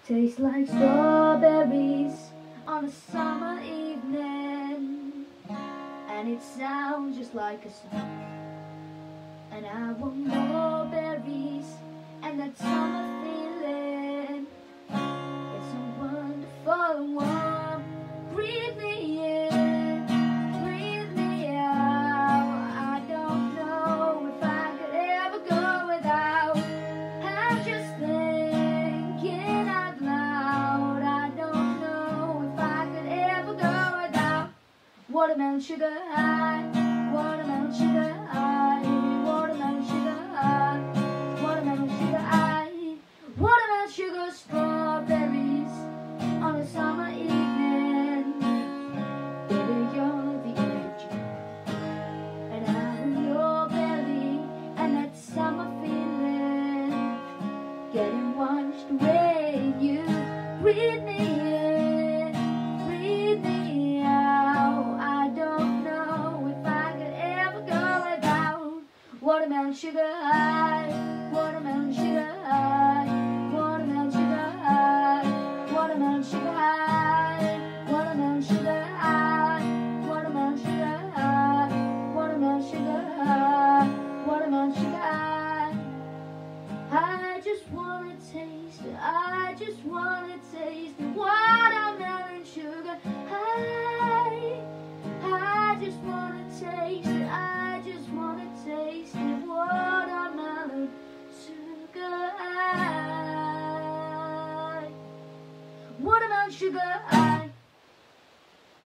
Tastes like strawberries on a summer evening, and it sounds just like a song. And I want more berries and that summer feeling. It's so wonderful and warm. Breathe me in, breathe me out. I don't know if I could ever go without. I'm just thinking out loud. I don't know if I could ever go without watermelon sugar high, watermelon sugar high, watermelon sugar high, watermelon sugar high, watermelon sugar strawberries on a summer evening. Baby, you're the energy, and I'm in your belly, and that summer feeling getting washed away. You breathe me in, breathe me out. I don't know if I could ever go without watermelon sugar high, watermelon sugar high, watermelon sugar high, watermelon sugar high, watermelon sugar high, watermelon sugar high, watermelon sugar high, watermelon sugar high. I just wanna taste it, I just wanna taste the watermelon sugar high. I just wanna taste it, I just wanna taste the watermelon sugar high. Watermelon sugar high.